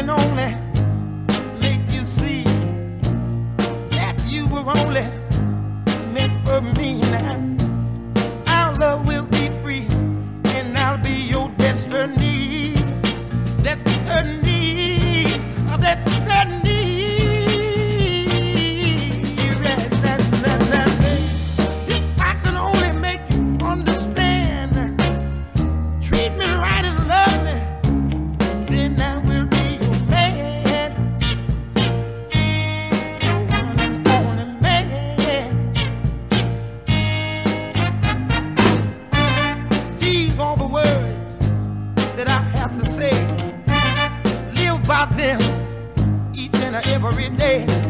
can only make you see that you were only meant for me. Now our love will be free, and I'll be your destiny. Destiny, destiny. If I can only make you understand, treat me right and love me, then I will be your man, your one and only man. These are the words that I have to say. Live by them each and every day.